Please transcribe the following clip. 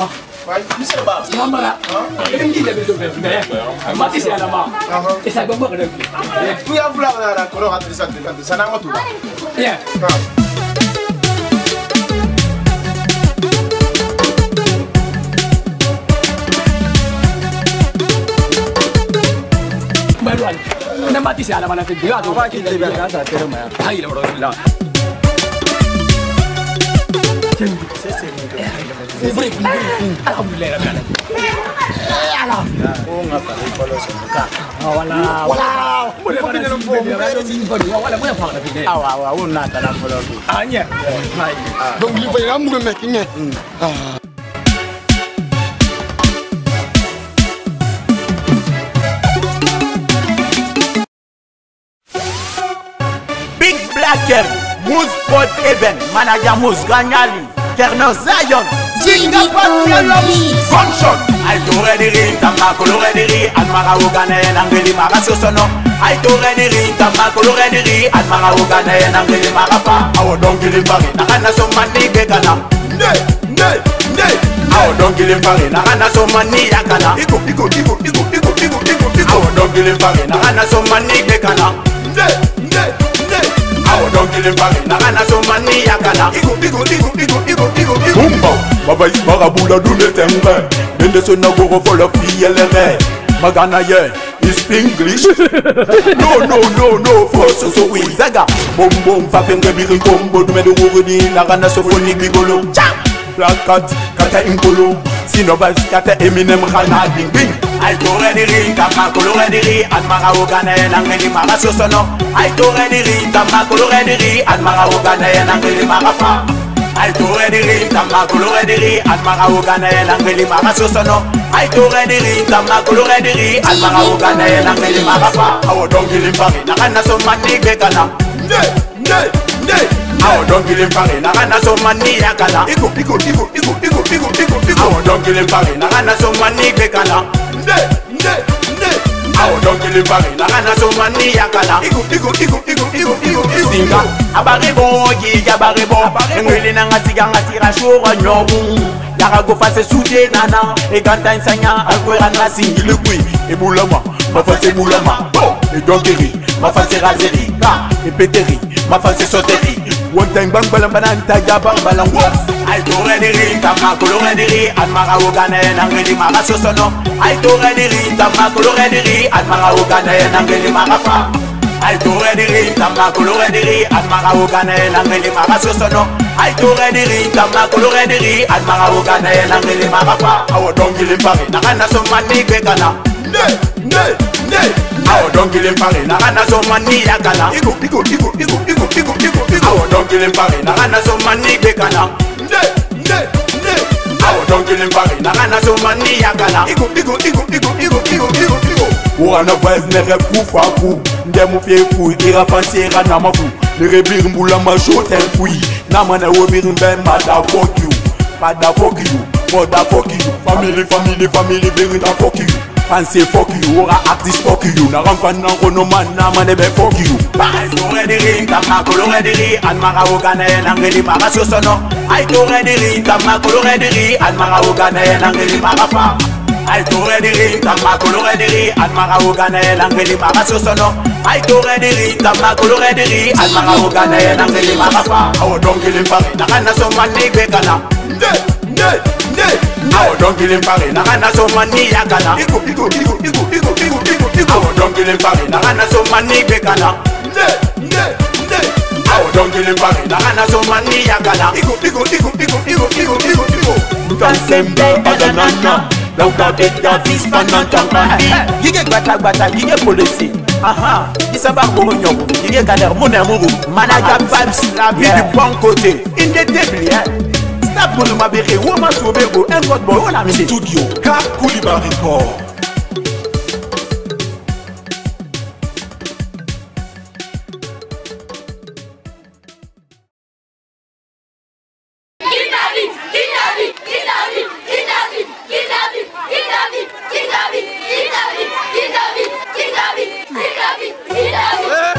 Alama. Bisa ba? Mama. Hindi na bedo bedo. Mati si Alama. Isa ba ba kadang? Puya vlog na ko ro hatri sana mo tuba. Yeah. Maluan. Na mati si Alama na tigyo ato. Ba kita biar kasa pero maya. Ay la bro la. Alhamdulillah rabbil alamin. Alam. Oh ngapa ni follow sa Wala. Boleh mana sih? Wala mo pa na pide. awa una kana follow ki. Anya. Hai. Donc li fay am ngam mek ngé. Big Blacker, Moose Sport Event, Manager Moose Ganyali, Kerno Zion, Zinga Patrialomi, Gunshot, Aito Rediri, Tamakolo Rediri, Admara Ugane, Angeli Marasosono, Aito Rediri, Tamakolo Rediri, Admara Ugane, Angeli Marapa, our donkey in Paris, Nakana so mani Begana, our donkey in Paris, Nakana so mani Yakana, our donkey in Paris, Nakana so mani Begana, awo donkile mbali nakana so mani yakana Bumba baba ismara bula dune tembe Bende so na go follow fielere Magana ye is English No for so we zaga Bom papenge biri kombo dume do wuri nakana so phonique bigolo Black cat kata inkolo Sino bas kata Eminem khana ding bing Aito rediri tamakolo rediri Admara ugane nangeli marasosono Aito rediri tamakolo rediri Admara ugane nangeli marapa Aito rediri tamakolo rediri Admara ugane nangeli marasosono Aito rediri tamakolo rediri Admara ugane nangeli marapa Awo dongili mpari nakana so mani bekana Awo dongili mpari nakana so mani yakana Awo dongili mpari nakana so mani bekana Awo dongili mpari nakana so mani yakana Singa abaribo giga baribo Ngwili na ngasiga ngasira shura nyobu Yaka go fase sude nana Eganta insanya alkwera nasi ngilukwi Ebulama mafase bulama Edonkiri mafase razeri Epeteri mafase soteri One time bang balang bananta jabang balang was Aito rediri tamakolo rediri Admara ugane nangeli marasosono Aito rediri tamakolo rediri Admara ugane nangeli marapa Aito rediri tamakolo rediri Admara ugane nangeli marasosono Aito rediri tamakolo rediri Admara ugane nangeli marapa Awo dongili mpari nakana so mani bekana Awo dongili mpari nakana so mani yakana Awo dongili mpari nakana so mani bekana Awo dongili mpari nakana so mani yakana Wana vaz nere kufa ku Ndemu fie ku ira fansera na mafu Nere bir mbula ma shoten kui Namana wo bir mben mada fuck you Mada fuck you Mada fuck you Family bir da fuck you Fancy fuck you Ora artist fuck you Na rampan na kono man na mane be fuck you Aito rediri tamakolo rediri Admara ugane nangeli marasosono Aito rediri tamakolo rediri Admara ugane nangeli marapa Aito rediri tamakolo rediri Admara ugane nangeli marasosono Aito rediri tamakolo rediri Admara ugane nangeli marapa Awo dongili mpari nakana so mani bekana Awo dongili mpari nakana so mani yakana Awo dongili mpari nakana so mani bekana Awo dongili mpari nakana so mani yakana Kansembe adanana Lauta beta vis panantanga Yige gbata yige polisi Aha Isaba komo nyogo Yige kader mon amour Manager vibes La vie du bon côté Indétable Stop mon mabere Woma sobego Un god boy On a mis studio Cap Koulibaly Record Hey!